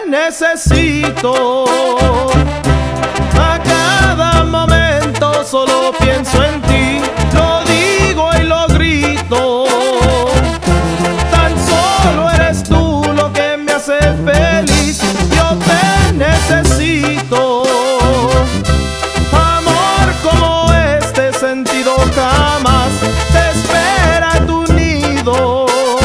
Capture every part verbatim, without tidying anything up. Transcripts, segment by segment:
necesito. A cada momento solo pienso en ti, lo digo y lo grito. Tan solo eres tú lo que me hace feliz, yo te necesito. Amor como este sentido jamás te espera en tu nido.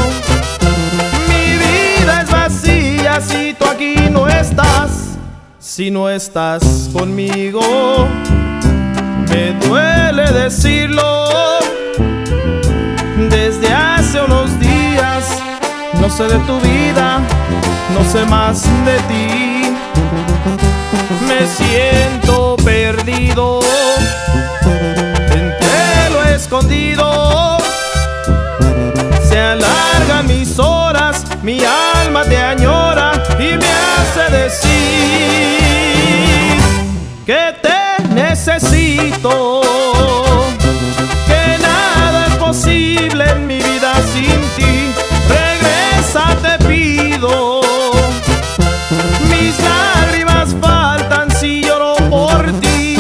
Mi vida es vacía si tú aquí no estás, si no estás conmigo. Me duele decirlo, desde hace unos días no sé de tu vida, no sé más de ti. Me siento perdido entre lo escondido. Se alargan mis horas, mi alma te añora y me hace decir que te necesito, que nada es posible en mi vida sin ti. Regresa, te pido. Mis lágrimas faltan si lloro por ti.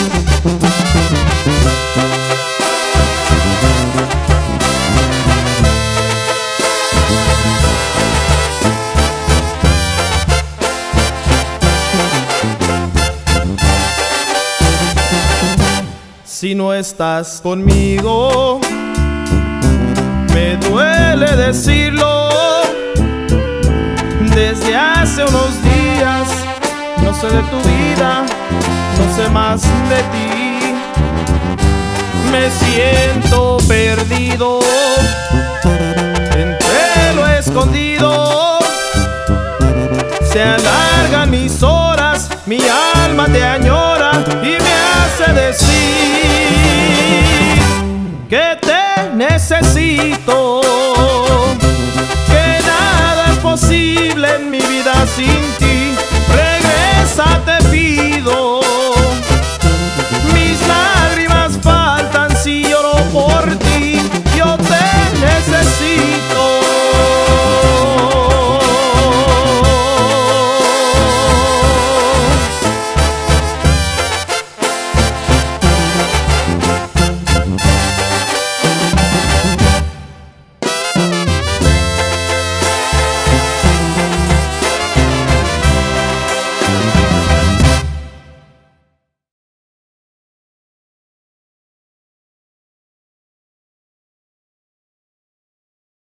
Si no estás conmigo, me duele decirlo. Desde hace unos días no sé de tu vida, no sé más de ti. Me siento perdido entre lo escondido. Se alargan mis horas, mi alma te añora y me hace decir que te necesito.